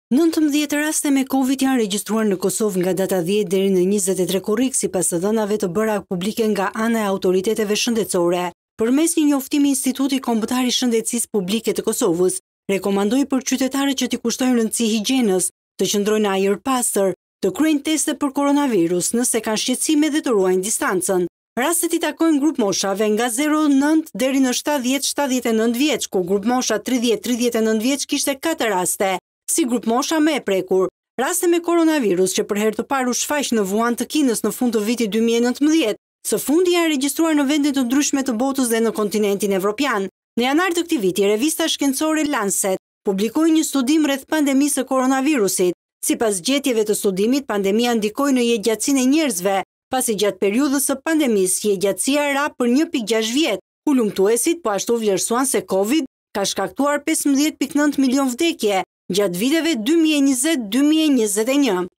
19 raste me Covid janë regjistruar në Kosovë nga data 10 deri në 23 korrik sipas të dhënave të bëra publike nga ana e autoriteteve shëndetësore. Përmes një njoftimi, Instituti Kombëtar i Shëndetësisë Publike të Kosovës rekomandoi për qytetarët që t'i kushtojnë rëndësi higjienës, të qëndrojnë në ajër pastër, të kryejnë teste për koronavirus nëse kanë shqetësime dhe të ruajnë distancën. Rastet i takojnë grup moshave nga 0-9 deri në 70-79 vjeç, ku grup mosha 30-39 vjeç kishte 4 raste. Si grup mosha më e prekur, raste me koronavirus që për herë të parë u shfaq në Wuhan të Kinës në fund të vitit 2019, së fundi janë regjistruar në vende të ndryshme të botës dhe në kontinentin evropian. Në janar të këtij viti, revista shkencore Lancet publikoi një studim rreth pandemisë së koronavirusit. Sipas gjetjeve të studimit, pandemia ndikoi në jetëgjatësinë e njerëzve, pasi gjatë periudhës së pandemisë jetëgjatësia ra për 1.6 vjet. Ulëmtuesit po ashtu vlerësuan se Covid ka shkaktuar 15.9 milion vdekje gjatë viteve 2020-2021.